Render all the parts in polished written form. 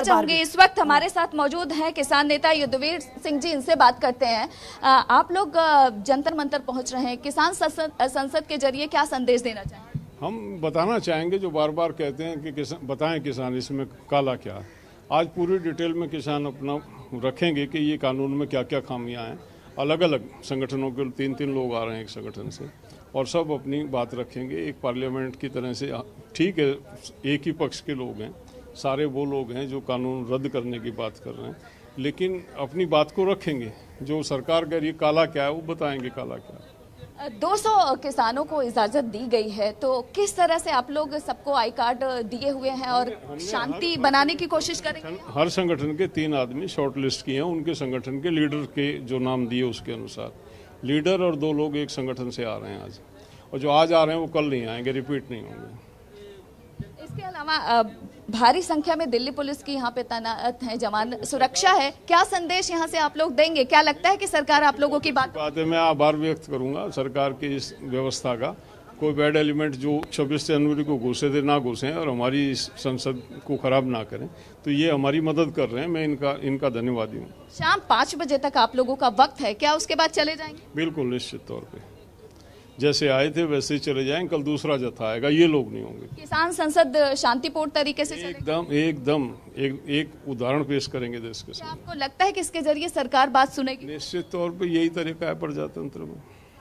चाहूंगी, इस वक्त हमारे साथ मौजूद हैं किसान नेता युद्धवीर सिंह जी, इनसे बात करते हैं। आप लोग जंतर मंतर पहुंच रहे हैं, किसान संसद के जरिए क्या संदेश देना चाहेंगे? हम बताना चाहेंगे, जो बार बार कहते हैं कि बताएं किसान इसमें काला क्या है। आज पूरी डिटेल में किसान अपना रखेंगे कि ये कानून में क्या क्या खामियां हैं। अलग अलग संगठनों के 3-3 लोग आ रहे हैं एक संगठन से, और सब अपनी बात रखेंगे एक पार्लियामेंट की तरह से। ठीक है, एक ही पक्ष के लोग हैं, सारे वो लोग हैं जो कानून रद्द करने की बात कर रहे हैं, लेकिन अपनी बात को रखेंगे। जो सरकार कह रही है काला क्या है, वो बताएंगे काला क्या है। 200 किसानों को इजाजत दी गई है, तो किस तरह से आप लोग सबको आई कार्ड दिए हुए हैं और शांति बनाने की कोशिश करेंगे? हर संगठन के 3 आदमी शॉर्ट लिस्ट किए हैं, उनके संगठन के लीडर के जो नाम दिए उसके अनुसार। लीडर और 2 लोग एक संगठन से आ रहे हैं आज, और जो आज आ रहे हैं वो कल नहीं आएंगे, रिपीट नहीं होंगे। इसके अलावा भारी संख्या में दिल्ली पुलिस की यहाँ पे तैनात है जवान, सुरक्षा है, क्या संदेश यहाँ से आप लोग देंगे? क्या लगता है कि सरकार आप लोगों की बात है? मैं आभार व्यक्त करूंगा सरकार की इस व्यवस्था का। कोई बैड एलिमेंट जो 26 जनवरी को घुसे थे ना घुसे और हमारी इस संसद को खराब ना करें, तो ये हमारी मदद कर रहे हैं। मैं इनका धन्यवादी हूँ। शाम 5 बजे तक आप लोगों का वक्त है, क्या उसके बाद चले जाएंगे? बिल्कुल, निश्चित तौर पे जैसे आए थे वैसे ही चले जाएंगे। कल दूसरा जत्था आएगा, ये लोग नहीं होंगे। किसान संसद शांतिपूर्ण तरीके से एकदम एक उदाहरण पेश करेंगे देश के सामने। आपको लगता है कि इसके जरिए सरकार बात सुनेगी? निश्चित तौर पे यही तरीका है प्रजातंत्र में,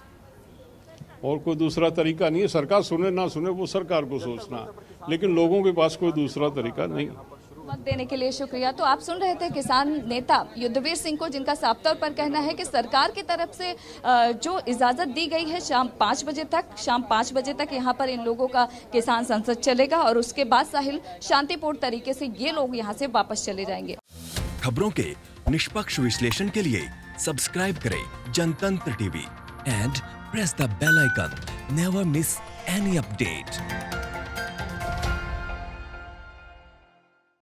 और कोई दूसरा तरीका नहीं है। सरकार सुने ना सुने वो सरकार को सोचना, लेकिन लोगों के पास कोई दूसरा तरीका नहीं। वक्त देने के लिए शुक्रिया। तो आप सुन रहे थे किसान नेता युद्धवीर सिंह को, जिनका साफ तौर पर कहना है कि सरकार की तरफ से जो इजाजत दी गई है शाम 5 बजे तक यहाँ पर इन लोगों का किसान संसद चलेगा, और उसके बाद साहिल शांतिपूर्ण तरीके से ये लोग यहाँ से वापस चले जाएंगे। खबरों के निष्पक्ष विश्लेषण के लिए सब्सक्राइब करें Jantantra TV and press the bell icon. Never miss any update.